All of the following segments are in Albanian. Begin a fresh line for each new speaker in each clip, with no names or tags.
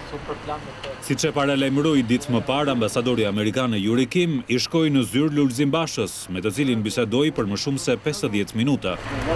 Siç e paralajmëroi ditë më parë, ambasadori amerikan Yuri Kim i shkoi në zyrë Lulzim Bashës, me të cilin bisedoi për më shumë se 50 minuta.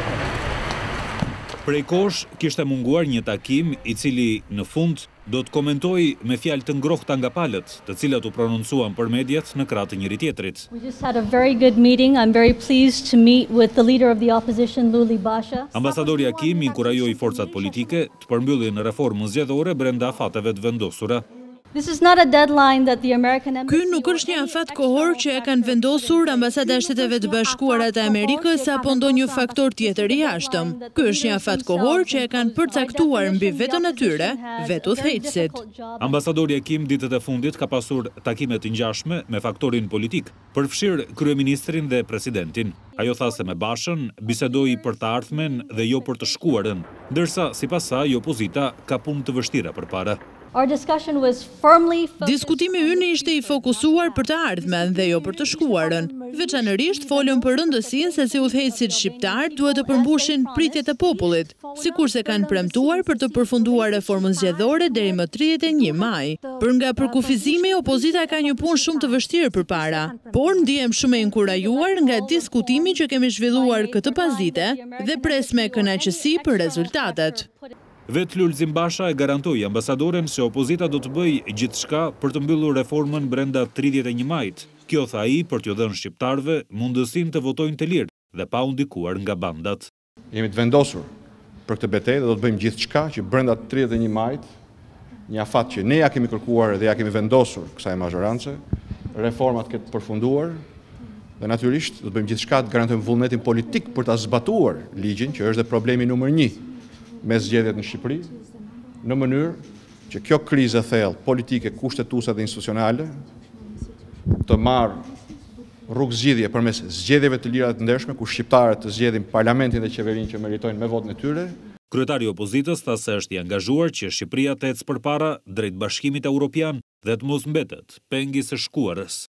Prej kohësh kishte munguar një takim i cili në fund do të komentoi me fjalë të ngrohta nga palët, të cilat u prononcuan për mediat në krah të njëri tjetrit.
We just had a very good meeting. I'm very pleased to meet with the leader of the opposition, Luli Basha.
Ambasadori Kim inkurajoi forcat politike të përmbyllin reformën zgjedhore brenda afateve të vendosura.
This is not a deadline that the American
Ky nuk është një afat kohor që e kanë vendosur Ambasada e Shteteve të Bashkuara të Amerikës apo ndonjë faktor tjetër i jashtëm. Ky është një afat kohor që e kanë përcaktuar mbi vetën e tyre, vetudhëheqësit.
Ambasadori Kim ditët e fundit ka pasur takime të ngjashme me faktorin politik, përfshirë kryeministrin dhe presidentin. Ajo tha se me Bashën bisedoi për të ardhmen dhe jo për të shkuarën, ndërsa sipas saj opozita ka punë të vështira përpara.
Our discussion was firmly focused.
Diskutimi ynë ishte i fokusuar për të ardhmen dhe jo për të shkuarën. Veçanërisht folëm për rëndësinë se si udhëheqësit shqiptar duhet të përmbushin pritjet e popullit, sikurse kanë premtuar për të përfunduar reformën zgjedhore deri më 31 maj. Për nga përkufizimi, opozita ka një punë shumë të vështirë përpara, por ndihem shumë e inkurajuar nga diskutimi që kemi zhvilluar këtë pasdite dhe pres me kënaqësi për rezultatet.
Vetë Lulzim Basha e garantoi ambasadoren se opozita do të bëjë gjithçka për të mbyllur reformën brenda 31 majit. Kjo tha ai për t'ju dhënë shqiptarëve mundësinë të votojnë të lirë dhe pa u ndikuar nga bandat.
Jemi të vendosur për këtë betejë dhe do të bëjmë gjithçka që brenda 31 majit, një afat që ne ja kemi kërkuar dhe ja kemi vendosur kësaj mazhorance, reformat këtë përfunduar dhe natyrisht do të bëjmë gjithçka të garantojmë vullnetin politik për ta zbatuar ligjin, që është dhe problemi numër 1 me zgjedhjet në Shqipëri, në mënyrë që kjo krizë e thellë politike, kushtetuese dhe institucionale të marrë rrugë zgjidhje përmes zgjedhjeve të lira dhe të ndershme, ku shqiptarët të zgjedhin parlamentin dhe qeverinë që meritojnë me votën e tyre.
Kryetari i opozitës tha se është i angazhuar që Shqipëria të ecë përpara drejt Bashkimit Evropian dhe të mos mbetet pengi së shkuarës.